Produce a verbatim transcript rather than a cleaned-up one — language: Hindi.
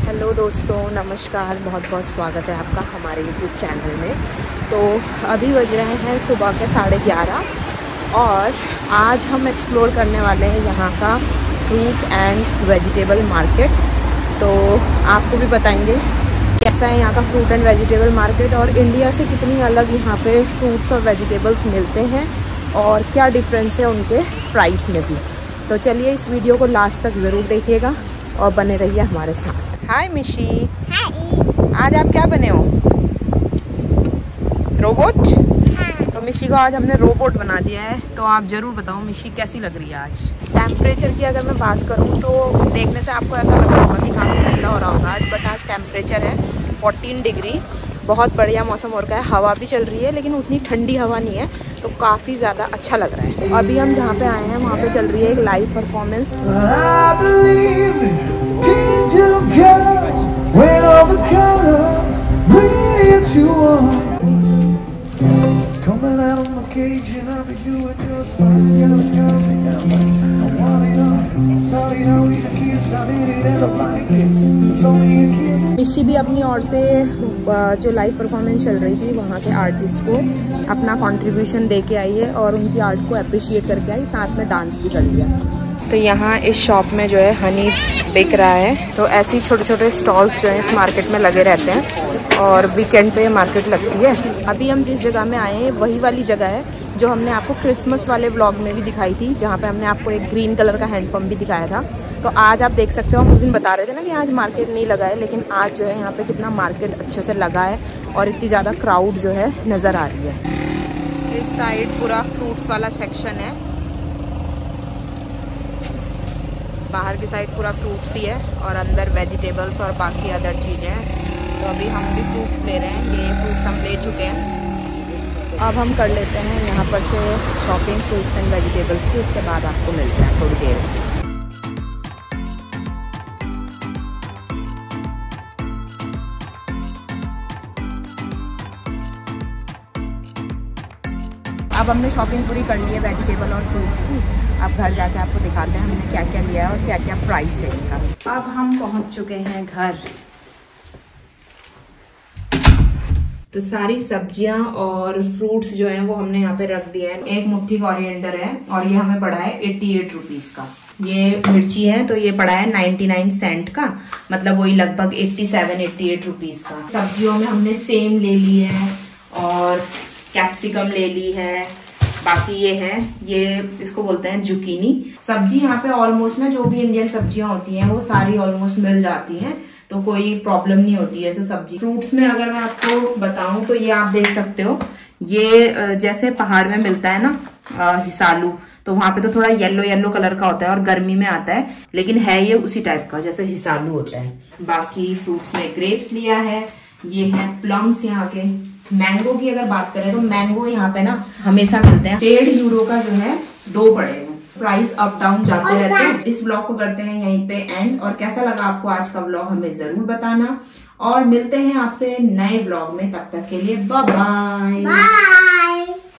हेलो दोस्तों, नमस्कार। बहुत बहुत स्वागत है आपका हमारे यूट्यूब चैनल में। तो अभी बज रहे हैं सुबह के साढ़े ग्यारह और आज हम एक्सप्लोर करने वाले हैं यहाँ का फ्रूट एंड वेजिटेबल मार्केट। तो आपको भी बताएंगे कैसा है यहाँ का फ्रूट एंड वेजिटेबल मार्केट और इंडिया से कितनी अलग यहाँ पे फ्रूट्स और वेजिटेबल्स मिलते हैं और क्या डिफरेंस है उनके प्राइस में भी। तो चलिए इस वीडियो को लास्ट तक ज़रूर देखिएगा और बने रहिए हमारे साथ। हाय मिशी। हाय। आज आप क्या बने हो? रोबोट? हाँ। तो मिशी को आज हमने रोबोट बना दिया है। तो आप ज़रूर बताओ मिशी कैसी लग रही है आज? टेम्परेचर की अगर मैं बात करूँ तो देखने से आपको ऐसा लग रहा होगा कि काफ़ी ठंडा हो रहा होगा आज, बट आज टेम्परेचर है चौदह डिग्री। बहुत बढ़िया मौसम हो रखा है, हवा भी चल रही है लेकिन उतनी ठंडी हवा नहीं है, तो काफ़ी ज़्यादा अच्छा लग रहा है। अभी हम जहाँ पे आए हैं वहाँ पे चल रही है एक लाइव परफॉर्मेंस। मिशी भी अपनी ओर से जो लाइव परफॉर्मेंस चल रही थी वहाँ के आर्टिस्ट को अपना कंट्रीब्यूशन दे के आई है और उनकी आर्ट को अप्रिशिएट करके आई, साथ में डांस भी कर लिया। तो यहाँ इस शॉप में जो है हनी बिक रहा है। तो ऐसे ही छोटे छोटे स्टॉल्स जो हैं इस मार्केट में लगे रहते हैं और वीकेंड पे मार्केट लगती है। अभी हम जिस जगह में आए हैं वही वाली जगह है जो हमने आपको क्रिसमस वाले व्लॉग में भी दिखाई थी, जहाँ पे हमने आपको एक ग्रीन कलर का हैंडपम्प भी दिखाया था। तो आज आप देख सकते हो, हम उस दिन बता रहे थे ना कि आज मार्केट नहीं लगा है, लेकिन आज जो है यहाँ पे कितना मार्केट अच्छे से लगा है और इतनी ज़्यादा क्राउड जो है नज़र आ रही है। इस साइड पूरा फ्रूट्स वाला सेक्शन है, बाहर की साइड पूरा फ्रूट्स ही है और अंदर वेजिटेबल्स और बाकी अदर चीज़ें हैं। तो अभी हम भी फ्रूट्स ले रहे हैं, ये फ्रूट्स हम ले चुके हैं। अब हम कर लेते हैं यहाँ पर से शॉपिंग फ्रूट्स एंड वेजिटेबल्स की, उसके बाद आपको मिलते हैं थोड़ी देर में। अब हमने शॉपिंग पूरी कर ली है वेजिटेबल और फ्रूट्स की। अब घर जाके आपको दिखाते हैं हमने क्या क्या लिया है और क्या क्या प्राइस है इनका। अब हम पहुंच चुके हैं घर। तो सारी सब्जियां और फ्रूट्स जो हैं वो हमने यहाँ पे रख दिए हैं। एक मुट्ठी कोरिएंडर है और ये हमें पड़ा है अठासी रुपीस का। ये मिर्ची है तो ये पड़ा है निन्यानवे सेंट का, मतलब वही लगभग सत्तासी अट्ठासी रुपीस का। सब्जियों में हमने सेम ले ली है और कैप्सिकम ले ली है। बाकी ये है, ये इसको बोलते हैं जुकीनी। सब्जी यहाँ पे ऑलमोस्ट ना जो भी इंडियन सब्जियां होती हैं वो सारी ऑलमोस्ट मिल जाती हैं, तो कोई प्रॉब्लम नहीं होती है ऐसे सब्जी। फ्रूट्स में अगर मैं आपको बताऊं तो ये आप देख सकते हो, ये जैसे पहाड़ में मिलता है ना हिसालू, तो वहां पे तो थोड़ा येलो येलो कलर का होता है और गर्मी में आता है, लेकिन है ये उसी टाइप का जैसे हिसालू होता है। बाकी फ्रूट्स में ग्रेप्स लिया है, ये है प्लम्स यहाँ के। मैंगो की अगर बात करें तो मैंगो यहाँ पे ना हमेशा मिलते हैं। डेढ़ यूरो का जो है दो पड़े हैं। प्राइस अप डाउन जाते रहते हैं। इस व्लॉग को करते हैं यहीं पे एंड। और कैसा लगा आपको आज का व्लॉग हमें जरूर बताना और मिलते हैं आपसे नए व्लॉग में। तब तक के लिए बाय बाय।